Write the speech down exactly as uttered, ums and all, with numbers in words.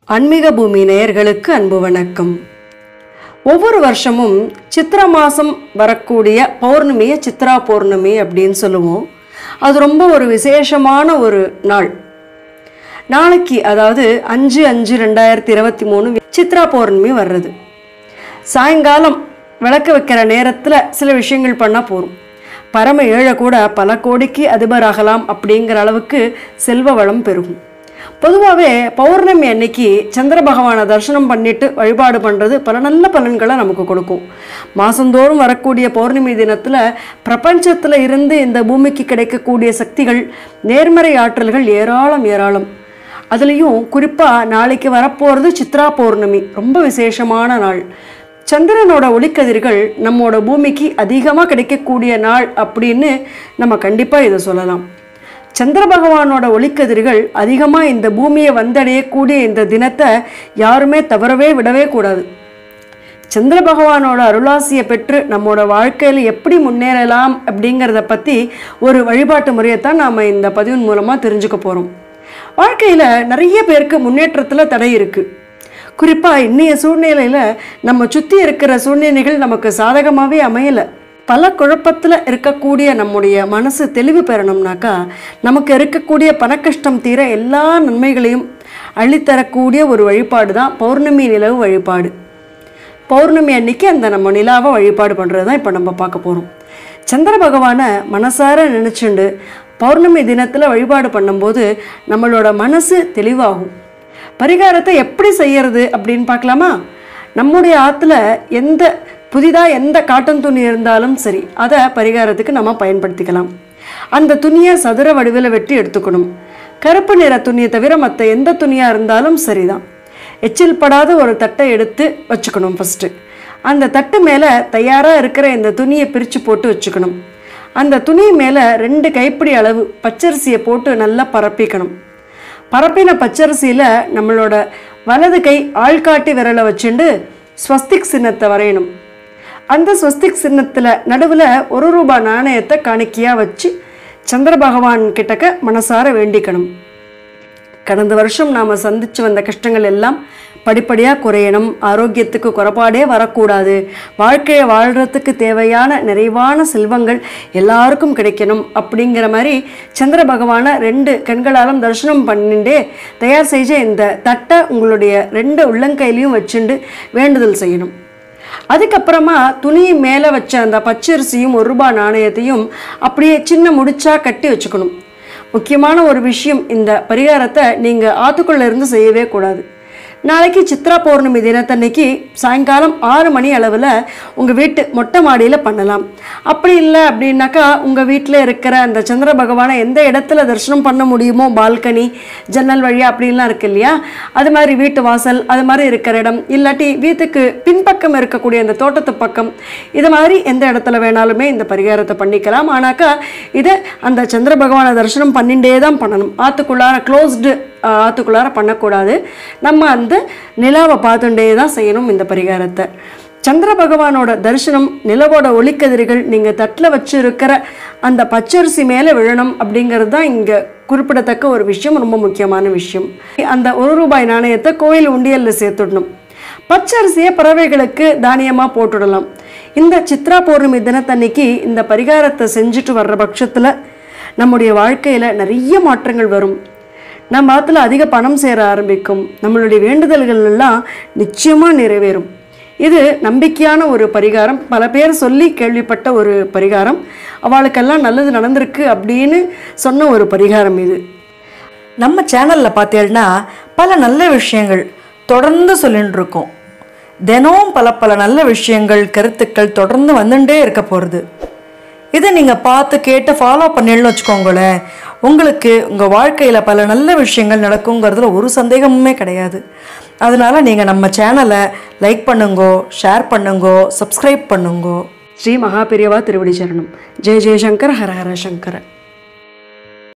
ஆன்மீக பூமி நேயர்களுக்கு அன்பு வணக்கம். ஒவ்வொரு வருஷமும் சித்ரா மாதம் வரக்கூடிய பௌர்ணமியை சித்ரா பௌர்ணமி அப்படின்னு சொல்லுவோம். அது ரொம்ப ஒரு விசேஷமான ஒரு நாள். நாளைக்கு அதாவது அஞ்சு அஞ்சு ரெண்டாயிரத்தி இருபத்தி மூணு சித்ரா பௌர்ணமி வர்றது. சாயங்காலம் விளக்க வைக்கிற நேரத்தில் சில விஷயங்கள் பண்ணால் போகும். பரம ஏழை கூட பல கோடிக்கு அதிபராகலாம் அப்படிங்கிற அளவுக்கு செல்வ வளம் பெருகும். பொதுவாகவே பௌர்ணமி அன்னைக்கு சந்திர பகவானை தரிசனம் பண்ணிட்டு வழிபாடு பண்ணுறது பல நல்ல பலன்களை நமக்கு கொடுக்கும். மாதந்தோறும் வரக்கூடிய பௌர்ணமி தினத்தில் பிரபஞ்சத்தில் இருந்து இந்த பூமிக்கு கிடைக்கக்கூடிய சக்திகள், நேர்மறை ஆற்றல்கள் ஏராளம் ஏராளம். அதுலேயும் குறிப்பாக நாளைக்கு வரப்போகிறது சித்ரா பௌர்ணமி, ரொம்ப விசேஷமான நாள். சந்திரனோட ஒளிக்கதிர்கள் நம்மோட பூமிக்கு அதிகமாக கிடைக்கக்கூடிய நாள் அப்படின்னு நம்ம கண்டிப்பாக இதை சொல்லலாம். சந்திர பகவானோட ஒளிக்கதிர்கள் அதிகமாக இந்த பூமியை வந்தடையக்கூடிய இந்த தினத்தை யாருமே தவறவே விடவே கூடாது. சந்திர பகவானோட அருளாசியை பெற்று நம்மளோட வாழ்க்கையில் எப்படி முன்னேறலாம் அப்படிங்கிறத பற்றி ஒரு வழிபாட்டு முறையைத்தான் நாம் இந்த பதிவின் மூலமாக தெரிஞ்சுக்க போகிறோம். வாழ்க்கையில் நிறைய பேருக்கு முன்னேற்றத்தில் தடை இருக்குது. குறிப்பாக இன்னைய சூழ்நிலையில் நம்ம சுற்றி இருக்கிற சூழ்நிலைகள் நமக்கு சாதகமாகவே அமையலை. பல குழப்பத்தில் இருக்கக்கூடிய நம்முடைய மனசு தெளிவு பெறணும்னாக்கா நமக்கு இருக்கக்கூடிய பணக்கஷ்டம் தீர எல்லா நன்மைகளையும் அள்ளித்தரக்கூடிய ஒரு வழிபாடு தான் பௌர்ணமி நிலவு வழிபாடு. பௌர்ணமி அன்னைக்கு அந்த நம்ம நிலாவை வழிபாடு பண்ணுறது தான் இப்போ நம்ம பார்க்க போகிறோம். சந்திர பகவானை மனசார நினச்சிண்டு பௌர்ணமி தினத்தில் வழிபாடு பண்ணும்போது நம்மளோட மனசு தெளிவாகும். பரிகாரத்தை எப்படி செய்யறது அப்படின்னு பார்க்கலாமா? நம்முடைய ஆற்றுல எந்த புதிதாக எந்த காட்டன் துணி இருந்தாலும் சரி, அதை பரிகாரத்துக்கு நம்ம பயன்படுத்திக்கலாம். அந்த துணியை சதுர வடிவில் வெட்டி எடுத்துக்கணும். கருப்பு நிற துணியை தவிர மற்ற எந்த துணியாக இருந்தாலும் சரிதான். எச்சில் படாத ஒரு தட்டை எடுத்து வச்சுக்கணும். ஃபஸ்ட்டு அந்த தட்டு மேலே தயாராக இருக்கிற இந்த துணியை பிரித்து போட்டு வச்சுக்கணும். அந்த துணி மேலே ரெண்டு கைப்பிடி அளவு பச்சரிசியை போட்டு நல்லா பரப்பிக்கணும். பரப்பின பச்சரிசியில் நம்மளோட வலது கை ஆள்காட்டி விரலை வச்சுண்டு ஸ்வஸ்திக் சின்னத்தை வரையணும். அந்த ஸ்வஸ்திக் சின்னத்தில் நடுவில் ஒரு ரூபாய் நாணயத்தை காணிக்கையாக வச்சு சந்திர பகவான் கிட்டக்க மனசார வேண்டிக்கணும். கடந்த வருஷம் நாம் சந்தித்து வந்த கஷ்டங்கள் எல்லாம் படிப்படியாக குறையணும், ஆரோக்கியத்துக்கு குறைபாடே வரக்கூடாது, வாழ்க்கையை வாழ்கிறதுக்கு தேவையான நிறைவான செல்வங்கள் எல்லாருக்கும் கிடைக்கணும் அப்படிங்கிற மாதிரி சந்திர பகவானை ரெண்டு கண்களாலும் தரிசனம் பண்ணிண்டே தயார் செஞ்ச இந்த தட்டை உங்களுடைய ரெண்டு உள்ளங்கையிலையும் வச்சுண்டு வேண்டுதல் செய்யணும். அதுக்கப்புறமா துணி மேலே வச்ச அந்த பச்சரிசியும் ஒரு ரூபாய் நாணயத்தையும் அப்படியே சின்ன முடிச்சா கட்டி வச்சுக்கணும். முக்கியமான ஒரு விஷயம், இந்த பரிகாரத்தை நீங்கள் ஆற்றுக்குள்ளே இருந்து செய்யவே கூடாது. நாளைக்கு சித்ரா பௌர்ணமி தினத்தன்னைக்கு சாயங்காலம் ஆறு மணி அளவில் உங்கள் வீட்டு மொட்டை மாடியில் பண்ணலாம். அப்படி இல்லை அப்படின்னாக்கா உங்கள் வீட்டில் இருக்கிற அந்த சந்திர பகவானை எந்த இடத்துல தரிசனம் பண்ண முடியுமோ, பால்கனி, ஜன்னல் வழியாக அப்படின்லாம் இருக்கு இல்லையா, அது மாதிரி வீட்டு வாசல் அது மாதிரி இருக்கிற இடம், இல்லாட்டி வீட்டுக்கு பின்பக்கம் இருக்கக்கூடிய அந்த தோட்டத்து பக்கம், இது மாதிரி எந்த இடத்துல வேணாலுமே இந்த பரிகாரத்தை பண்ணிக்கலாம். ஆனாக்கா இதை அந்த சந்திர பகவானை தரிசனம் பண்ணிகிட்டே தான் பண்ணணும். ஆற்றுக்குள்ளார க்ளோஸ்டு ஆற்றுக்குள்ளார பண்ணக்கூடாது. நம்ம அந்த நிலாவை பார்த்துட்டே தான் செய்யணும் இந்த பரிகாரத்தை. சந்திர பகவானோட தரிசனம், நிலவோட ஒளிக்கதிர்கள் நீங்கள் தட்டில் வச்சு இருக்கிற அந்த பச்சரிசி மேலே விழணும் அப்படிங்கிறது தான் இங்கே குறிப்பிடத்தக்க ஒரு விஷயம், ரொம்ப முக்கியமான விஷயம். அந்த ஒரு ரூபாய் நாணயத்தை கோயில் உண்டியலில் சேர்த்துடணும். பச்சரிசியை பறவைகளுக்கு தானியமாக போட்டுடலாம். இந்த சித்ரா பௌர்ணமி தினத்தன்னைக்கு இந்த பரிகாரத்தை செஞ்சுட்டு வர்ற பட்சத்தில் நம்முடைய வாழ்க்கையில் நிறைய மாற்றங்கள் வரும். நம்ம ஆற்றுல அதிக பணம் சேர ஆரம்பிக்கும். நம்மளுடைய வேண்டுதல்கள் எல்லாம் நிச்சயமாக நிறைவேறும். இது நம்பிக்கையான ஒரு பரிகாரம். பல பேர் சொல்லி கேள்விப்பட்ட ஒரு பரிகாரம். அவளுக்கெல்லாம் நல்லது நடந்திருக்கு அப்படின்னு சொன்ன ஒரு பரிகாரம் இது. நம்ம சேனலில் பார்த்தீங்கன்னா பல நல்ல விஷயங்கள் தொடர்ந்து சொல்லிட்டு இருக்கோம். தினமும் பல பல நல்ல விஷயங்கள், கருத்துக்கள் தொடர்ந்து வந்துட்டே இருக்க போகிறது. இதை நீங்கள் பார்த்து கேட்டு ஃபாலோ பண்ணிடணும்னு வச்சுக்கோங்களேன், உங்களுக்கு உங்கள் வாழ்க்கையில் பல நல்ல விஷயங்கள் நடக்குங்கிறதுல ஒரு சந்தேகமுமே கிடையாது. அதனால் நீங்கள் நம்ம சேனலை லைக் பண்ணுங்கோ, ஷேர் பண்ணுங்கோ, சப்ஸ்கிரைப் பண்ணுங்கோ. ஸ்ரீ மகாபெரியவா திருவடி சரணம். ஜெய ஜெயசங்கர், ஹர ஹர சங்கர.